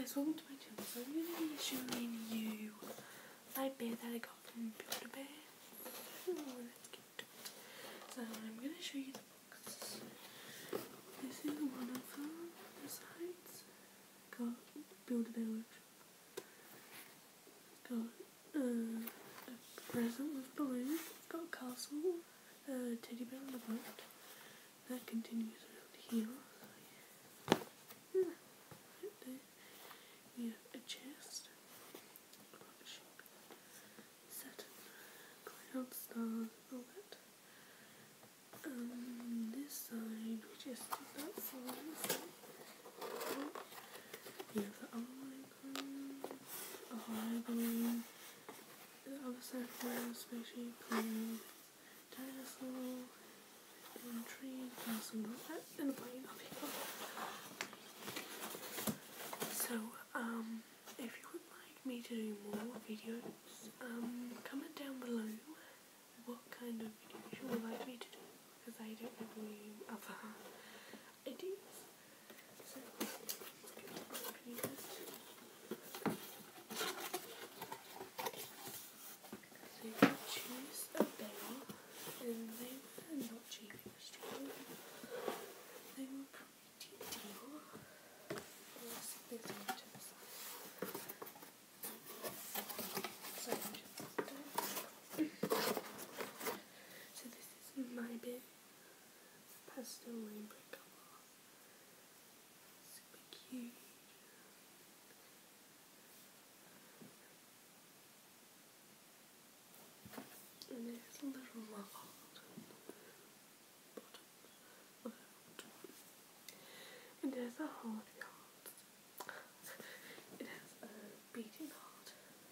guys, welcome to my channel. So I'm going to be showing you my bear that I got from Build-A-Bear. Let's get to it. So I'm going to show you the books. This is one of the sides. Got Build-A-Bear Workshop. Got a present with balloons. It's got a castle, a teddy bear on the boat. That continues around here. We have a chest, Saturn, cloud, stars, all that. This side we just did that for us. We have the other a high balloon, the other side for a spaceship, dinosaur, and tree, castle, and a plane up here. So, if you would like me to do more videos, comment down below what kind of videos you would like me to do, because I don't have any other ideas. So, let's get opening it. So you can choose a bear, and they were not cheap, it was cheap. They were pretty deal. Let's see this one to the side. So this is my bear. Pastel rainbow colour. Super cute. And there's a little love heart on the bottom of it. And there's a heart behind. It has a beating heart.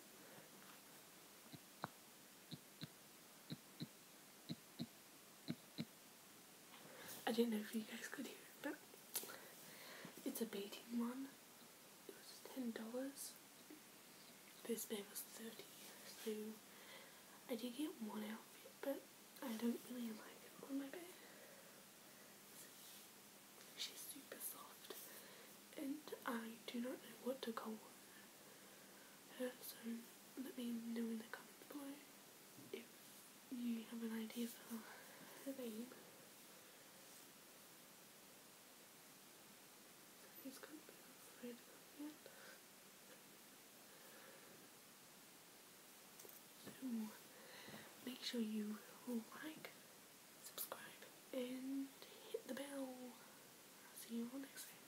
I don't know if you guys could hear it, but it's a beating one. It was $10. This bear was $30, so I did get one outfit, but I don't really like it on my bear. She's super soft, and I do not know what to call her, so let me know in the comments below if you have an idea for her name. He's got a bit of red on it. So make sure you like, subscribe, and hit the bell. See you all next time.